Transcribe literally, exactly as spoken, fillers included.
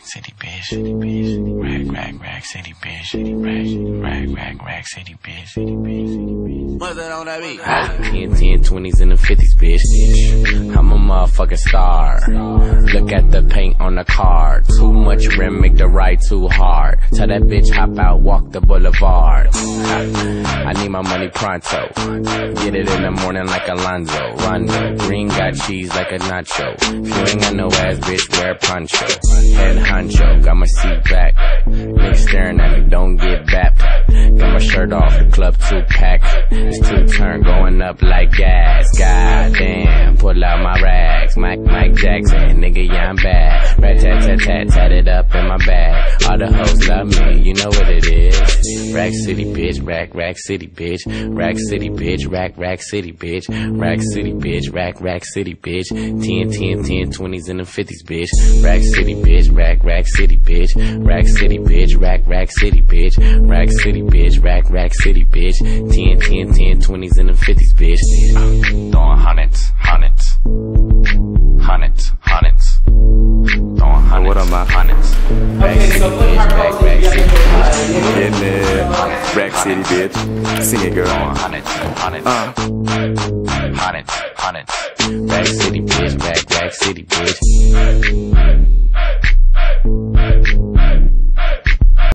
city bitch, rack, rack, rack, city bitch, rack, rack, rack, rack, city bitch, city bitch, city bitch. What's that on that beat? ten, ten, twenties and the fifties, bitch. I'm a motherfucking star. Look at the paint on the car. Too much rim, make the ride too hard. Tell that bitch hop out, walk the boulevard. I need my money pronto. Get it in the morning like Alonzo. Rondo, green got cheese like a nacho. If you ain't got no ass, bitch, wear poncho. Head honcho, got my seat back. Niggas staring at me, don't get bapped. Got my shirt off, the club two pack. It's two turn going up like gas. Goddamn, pull out my rags. Mike, Mike Jackson, nigga, yeah, I'm bad. Rat tat tat tat, tat it up in my bag. All the hoes love me, you know what it is. Rack City, bitch, rack, rack city, bitch. Rack City, bitch, rack, rack city, bitch. Rack City, bitch, rack, rack city, bitch. ten, ten, ten, twenties and the fifties, bitch. Rack City, bitch, rack, rack city, bitch. Rack City, bitch, rack, rack city, bitch. Rack City, bitch, rack, rack city, bitch. ten, ten, ten, twenties and the fifties, bitch. Throwing hundreds, hundreds. Hundreds, hundreds. Throwing hundreds, what am I? Hundreds. Okay, so put rack, rack, rack city, bitch. In there, Rack City, bitch. Sing it, girl. Hundreds, hundreds. Uh. Hundreds, hundreds. Rack City, bitch, rack, rack city, bitch.